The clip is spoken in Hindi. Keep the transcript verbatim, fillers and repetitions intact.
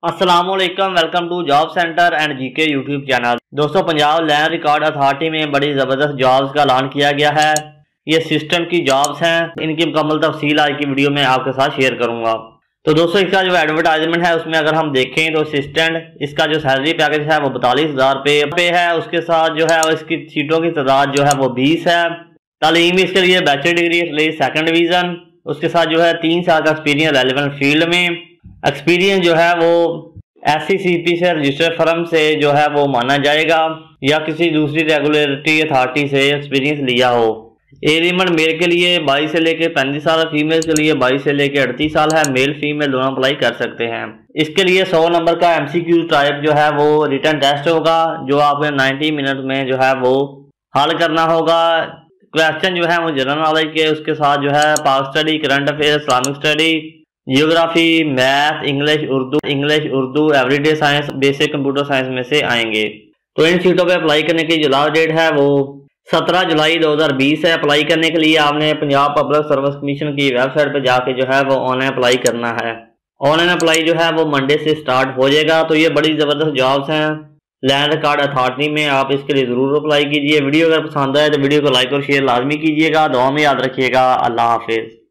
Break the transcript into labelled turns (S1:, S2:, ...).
S1: अस्सलामुअलैकुम, welcome to job centre and GK YouTube channel. दोस्तों, पंजाब लैंड रिकॉर्ड अथॉरिटी में बड़ी ज़बरदस्त जॉब्स का ऐलान किया गया है। ये सिस्टम की जॉब्स हैं। इनकी मुकम्मल तफसील आज की वीडियो में आपके साथ शेयर करूंगा। तो दोस्तों, इसका जो एडवर्टाइजमेंट है उसमें अगर हम देखें तो असिस्टेंट, इसका जो सैलरी पैकेज है वो बतालीस हजार पे है। उसके साथ जो है इसकी सीटों की तादाद जो है वो बीस है। तालीम इसके लिए बैचलर डिग्री सेकंड डिवीजन, उसके साथ जो है तीन साल का एक्सपीरियंस रेलिवेंट फील्ड में। एक्सपीरियंस जो है वो एस सी सी पी से रजिस्टर्ड फर्म से जो है वो माना जाएगा या किसी दूसरी रेगुलेटरी अथॉरिटी से एक्सपीरियंस लिया हो। एज लिमिट मेल के लिए बाईस से लेकर पैंतीस साल, फीमेल के लिए बाईस से लेकर अड़तीस साल है। मेल फीमेल दोनों अप्लाई कर सकते हैं। इसके लिए सौ नंबर का एमसीक्यू टाइप जो है वो रिटर्न टेस्ट होगा, जो आपने नब्बे मिनट में जो है वो हल करना होगा। क्वेश्चन जो है वो जनरल नॉलेज के, उसके साथ जो है Pak study, current affair, Islamic study, geography, math, English Urdu English Urdu everyday science, basic computer science में से आएंगे। तो इन सीटों पे अप्लाई करने की जो लास्ट डेट है वो सत्रह जुलाई दो हज़ार बीस है। अप्लाई करने के लिए आपने पंजाब पब्लिक सर्विस कमीशन की वेबसाइट पे जाके जो है वो ऑनलाइन अप्लाई करना है। ऑनलाइन अप्लाई जो है वो मंडे से स्टार्ट हो जाएगा। तो ये बड़ी ज़बरदस्त जॉब्स हैं लैंड रिकॉर्ड अथॉरिटी में। आप इसके लिए ज़रूर अप्लाई कीजिए। वीडियो अगर पसंद आए तो वीडियो को लाइक और शेयर लाजमी कीजिएगा। दुआ में याद रखिएगा। अल्लाह हाफिज़।